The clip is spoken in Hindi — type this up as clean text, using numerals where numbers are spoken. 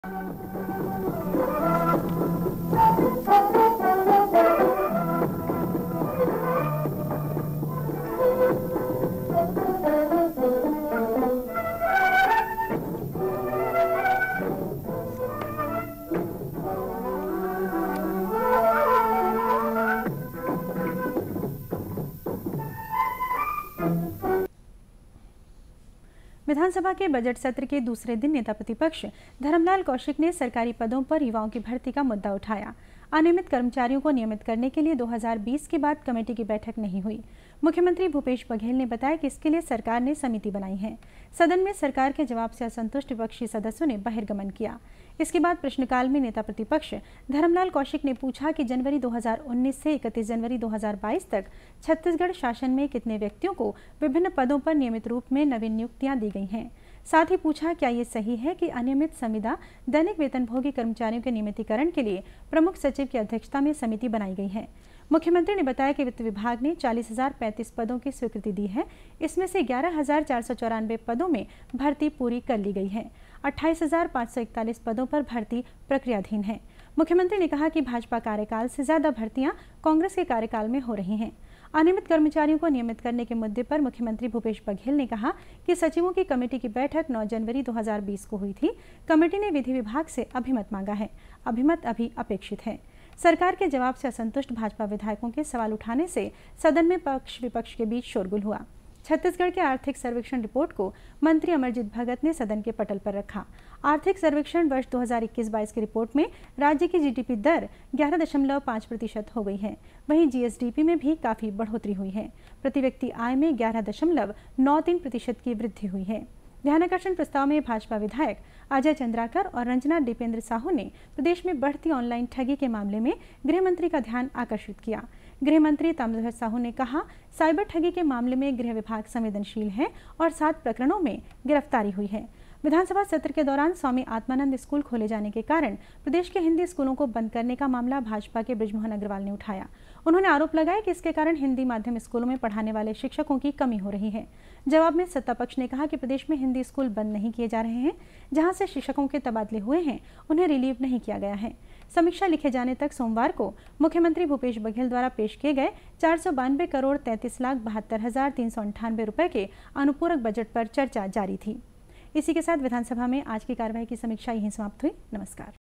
विधानसभा के बजट सत्र के दूसरे दिन नेता प्रतिपक्ष धर्मलाल कौशिक ने सरकारी पदों पर युवाओं की भर्ती का मुद्दा उठाया। अनियमित कर्मचारियों को नियमित करने के लिए 2020 के बाद कमेटी की बैठक नहीं हुई। मुख्यमंत्री भूपेश बघेल ने बताया कि इसके लिए सरकार ने समिति बनाई है। सदन में सरकार के जवाब से असंतुष्ट विपक्षी सदस्यों ने बहिर्गमन किया। इसके बाद प्रश्नकाल में नेता प्रतिपक्ष धर्मलाल कौशिक ने पूछा कि जनवरी 2019 से 31 जनवरी 2022 तक छत्तीसगढ़ शासन में कितने व्यक्तियों को विभिन्न पदों पर नियमित रूप में नवीन नियुक्तियां दी गई हैं। साथ ही पूछा क्या ये सही है कि अनियमित संविदा दैनिक वेतनभोगी कर्मचारियों के नियमितीकरण के लिए प्रमुख सचिव की अध्यक्षता में समिति बनाई गई है। मुख्यमंत्री ने बताया कि वित्त विभाग ने 40,035 पदों की स्वीकृति दी है। इसमें से 11,494 पदों में भर्ती पूरी कर ली गई है। 28,541 पदों पर भर्ती प्रक्रियाधीन है। मुख्यमंत्री ने कहा कि भाजपा कार्यकाल से ज्यादा भर्तियां कांग्रेस के कार्यकाल में हो रही हैं। अनियमित कर्मचारियों को नियमित करने के मुद्दे पर मुख्यमंत्री भूपेश बघेल ने कहा कि सचिवों की कमेटी की बैठक 9 जनवरी 2020 को हुई थी। कमेटी ने विधि विभाग से अभिमत मांगा है। अभिमत अभी अपेक्षित है। सरकार के जवाब से असंतुष्ट भाजपा विधायकों के सवाल उठाने से सदन में पक्ष विपक्ष के बीच शोरगुल हुआ। छत्तीसगढ़ के आर्थिक सर्वेक्षण रिपोर्ट को मंत्री अमरजीत भगत ने सदन के पटल पर रखा। आर्थिक सर्वेक्षण वर्ष 2021-22 की रिपोर्ट में राज्य की जीडीपी दर 11.5% हो गई है। वहीं जीएसडीपी में भी काफी बढ़ोतरी हुई है। प्रति व्यक्ति आय में 11.93% की वृद्धि हुई है। ध्यानाकर्षण प्रस्ताव में भाजपा विधायक अजय चंद्राकर और रंजना दीपेंद्र साहू ने प्रदेश में बढ़ती ऑनलाइन ठगी के मामले में गृह मंत्री का ध्यान आकर्षित किया। गृह मंत्री ताम्रध्वज साहू ने कहा, साइबर ठगी के मामले में गृह विभाग संवेदनशील है और 7 प्रकरणों में गिरफ्तारी हुई है। विधानसभा सत्र के दौरान स्वामी आत्मानंद स्कूल खोले जाने के कारण प्रदेश के हिंदी स्कूलों को बंद करने का मामला भाजपा के बृजमोहन अग्रवाल ने उठाया। उन्होंने आरोप लगाया कि इसके कारण हिंदी माध्यम स्कूलों में पढ़ाने वाले शिक्षकों की कमी हो रही है। जवाब में सत्ता पक्ष ने कहा कि प्रदेश में हिंदी स्कूल बंद नहीं किए जा रहे हैं। जहां से शिक्षकों के तबादले हुए हैं उन्हें रिलीव नहीं किया गया है। समीक्षा लिखे जाने तक सोमवार को मुख्यमंत्री भूपेश बघेल द्वारा पेश किए गए 492 करोड़ 33,72,398 रुपए के अनुपूरक बजट पर चर्चा जारी थी। इसी के साथ विधानसभा में आज की कार्यवाही की समीक्षा यहीं समाप्त हुई। नमस्कार।